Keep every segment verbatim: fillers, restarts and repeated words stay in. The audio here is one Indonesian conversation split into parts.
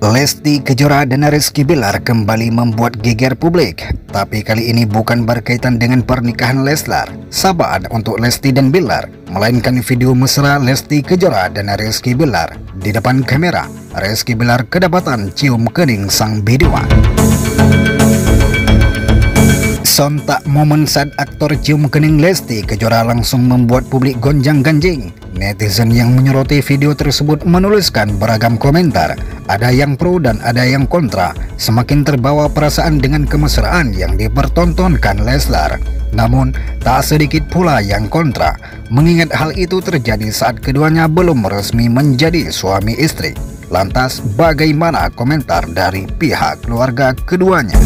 Lesti Kejora dan Rizky Bilar kembali membuat geger publik, tapi kali ini bukan berkaitan dengan pernikahan Leslar, Sahabat untuk Lesti dan Bilar, melainkan video mesra Lesti Kejora dan Rizky Bilar. Di depan kamera, Rizky Bilar kedapatan cium kening sang biduan. Sontak momen saat aktor cium kening Lesti Kejora langsung membuat publik gonjang-ganjing. Netizen yang menyoroti video tersebut menuliskan beragam komentar. Ada yang pro dan ada yang kontra. Semakin terbawa perasaan dengan kemesraan yang dipertontonkan Leslar. Namun, tak sedikit pula yang kontra, mengingat hal itu terjadi saat keduanya belum resmi menjadi suami istri. Lantas, bagaimana komentar dari pihak keluarga keduanya?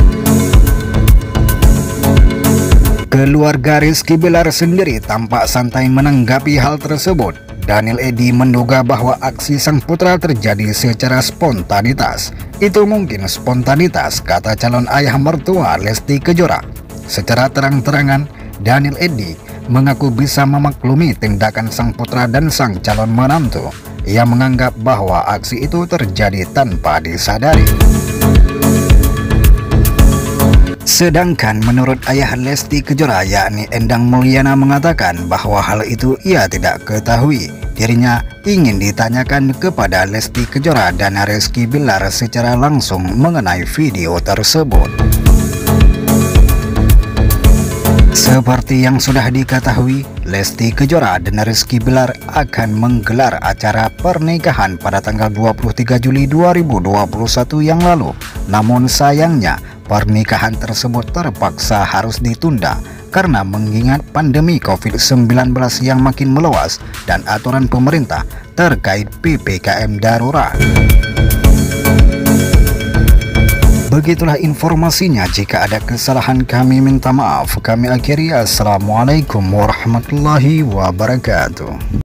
Keluarga Rizky Bilar sendiri tampak santai menanggapi hal tersebut. Daniel Eddy menduga bahwa aksi sang putra terjadi secara spontanitas. Itu mungkin spontanitas, kata calon ayah mertua Lesti Kejora. Secara terang-terangan, Daniel Eddy mengaku bisa memaklumi tindakan sang putra dan sang calon menantu. Ia menganggap bahwa aksi itu terjadi tanpa disadari. Sedangkan menurut ayah Lesti Kejora yakni Endang Mulyana mengatakan bahwa hal itu ia tidak ketahui. Dirinya ingin ditanyakan kepada Lesti Kejora dan Rizky Bilar secara langsung mengenai video tersebut. Seperti yang sudah diketahui, Lesti Kejora dan Rizky Bilar akan menggelar acara pernikahan pada tanggal dua puluh tiga Juli dua ribu dua puluh satu yang lalu. Namun sayangnya, pernikahan tersebut terpaksa harus ditunda karena mengingat pandemi COVID sembilan belas yang makin meluas dan aturan pemerintah terkait P P K M darurat. Begitulah informasinya. Jika ada kesalahan kami minta maaf. Kami akhiri. Assalamualaikum warahmatullahi wabarakatuh.